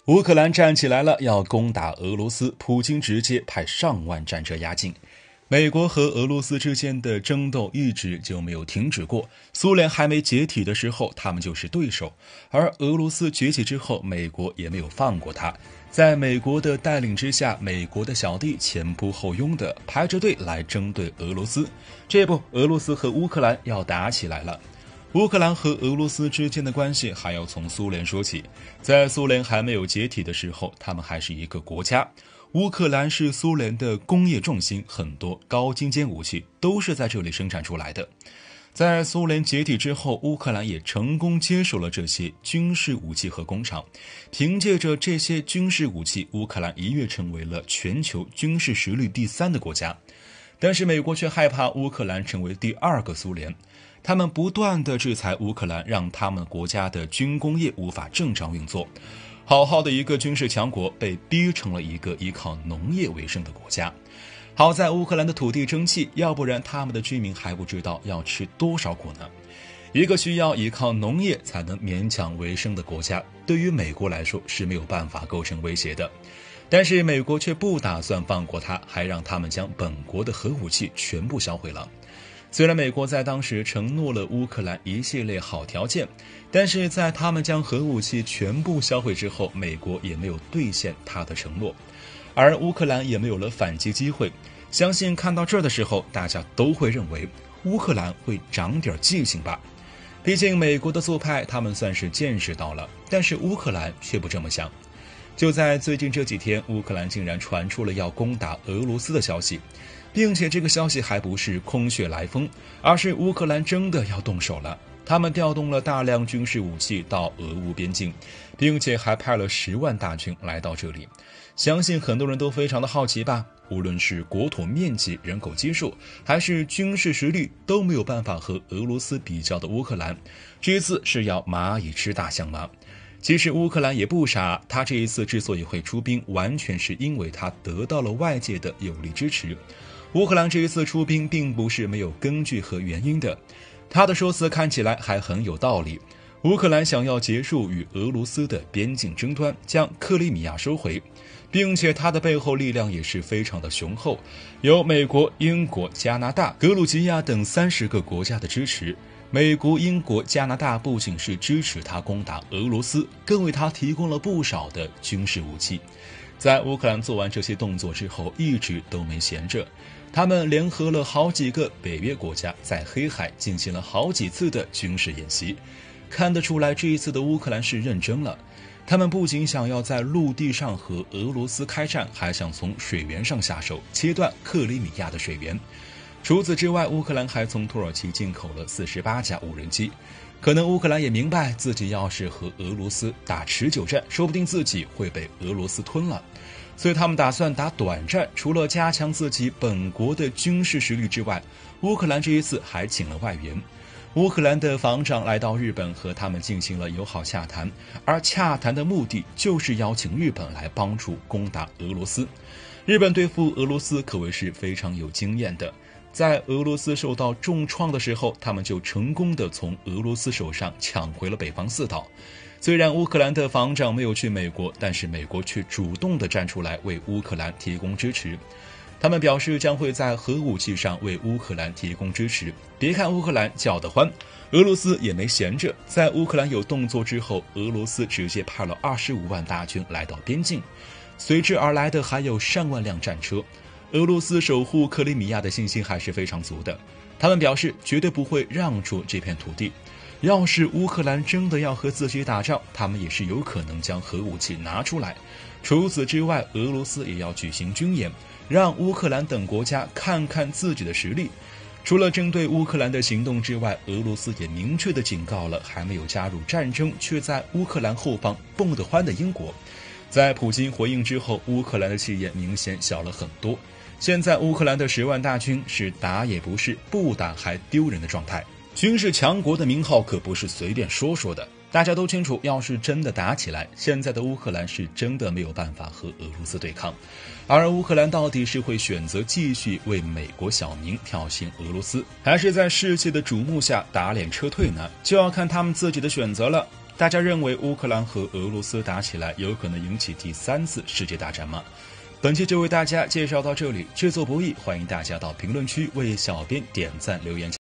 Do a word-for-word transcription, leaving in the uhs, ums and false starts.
乌克兰站起来了，要攻打俄罗斯，普京直接派上万战车压境。美国和俄罗斯之间的争斗一直就没有停止过，苏联还没解体的时候，他们就是对手；而俄罗斯崛起之后，美国也没有放过他。在美国的带领之下，美国的小弟前仆后拥的排着队来针对俄罗斯。这不，俄罗斯和乌克兰要打起来了。乌克兰和俄罗斯之间的关系还要从苏联说起。在苏联还没有解体的时候，他们还是一个国家。乌克兰是苏联的工业重心，很多高精尖武器都是在这里生产出来的。在苏联解体之后，乌克兰也成功接手了这些军事武器和工厂。凭借着这些军事武器，乌克兰一跃成为了全球军事实力第三的国家。但是美国却害怕乌克兰成为第二个苏联。他们不断地制裁乌克兰，让他们国家的军工业无法正常运作。好好的一个军事强国被逼成了一个依靠农业为生的国家。好在乌克兰的土地争气，要不然他们的居民还不知道要吃多少苦呢。一个需要依靠农业才能勉强为生的国家，对于美国来说是没有办法构成威胁的。但是美国却不打算放过他，还让他们将本国的核武器全部销毁了。虽然美国在当时承诺了乌克兰一系列好条件，但是在他们将核武器全部销毁之后，美国也没有兑现他的承诺，而乌克兰也没有了反击机会。相信看到这儿的时候，大家都会认为乌克兰会长点记性吧。毕竟美国的做派他们算是见识到了，但是乌克兰却不这么想。就在最近这几天，乌克兰竟然传出了要攻打俄罗斯的消息，并且这个消息还不是空穴来风，而是乌克兰真的要动手了。他们调动了大量军事武器到俄乌边境，并且还派了十万大军来到这里。相信很多人都非常的好奇吧，无论是国土面积、人口基数，还是军事实力，都没有办法和俄罗斯比较的乌克兰，这次是要蚂蚁吃大象吗？其实乌克兰也不傻，他这一次之所以会出兵，完全是因为他得到了外界的有力支持。乌克兰这一次出兵并不是没有根据和原因的，他的说辞看起来还很有道理。乌克兰想要结束与俄罗斯的边境争端，将克里米亚收回，并且他的背后力量也是非常的雄厚，有美国、英国、加拿大、格鲁吉亚等三十个国家的支持。美国、英国、加拿大不仅是支持他攻打俄罗斯，更为他提供了不少的军事武器。在乌克兰做完这些动作之后，一直都没闲着，他们联合了好几个北约国家，在黑海进行了好几次的军事演习。看得出来，这一次的乌克兰是认真了。他们不仅想要在陆地上和俄罗斯开战，还想从水源上下手，切断克里米亚的水源。除此之外，乌克兰还从土耳其进口了四十八架无人机。可能乌克兰也明白，自己要是和俄罗斯打持久战，说不定自己会被俄罗斯吞了。所以他们打算打短战，除了加强自己本国的军事实力之外，乌克兰这一次还请了外援。乌克兰的防长来到日本和他们进行了友好洽谈，而洽谈的目的就是邀请日本来帮助攻打俄罗斯。日本对付俄罗斯可谓是非常有经验的，在俄罗斯受到重创的时候，他们就成功的从俄罗斯手上抢回了北方四岛。虽然乌克兰的防长没有去美国，但是美国却主动的站出来为乌克兰提供支持。他们表示将会在核武器上为乌克兰提供支持。别看乌克兰叫得欢，俄罗斯也没闲着。在乌克兰有动作之后，俄罗斯直接派了二十五万大军来到边境，随之而来的还有上万辆战车。俄罗斯守护克里米亚的信心还是非常足的，他们表示绝对不会让出这片土地。要是乌克兰真的要和自己打仗，他们也是有可能将核武器拿出来。除此之外，俄罗斯也要举行军演，让乌克兰等国家看看自己的实力。除了针对乌克兰的行动之外，俄罗斯也明确地警告了还没有加入战争却在乌克兰后方蹦得欢的英国。在普京回应之后，乌克兰的气焰明显小了很多。现在乌克兰的十万大军是打也不是，不打还丢人的状态。军事强国的名号可不是随便说说的，大家都清楚，要是真的打起来，现在的乌克兰是真的没有办法和俄罗斯对抗。而乌克兰到底是会选择继续为美国小民挑衅俄罗斯，还是在世界的瞩目下打脸撤退呢？就要看他们自己的选择了。 大家认为乌克兰和俄罗斯打起来有可能引起第三次世界大战吗？本期就为大家介绍到这里，制作不易，欢迎大家到评论区为小编点赞留言。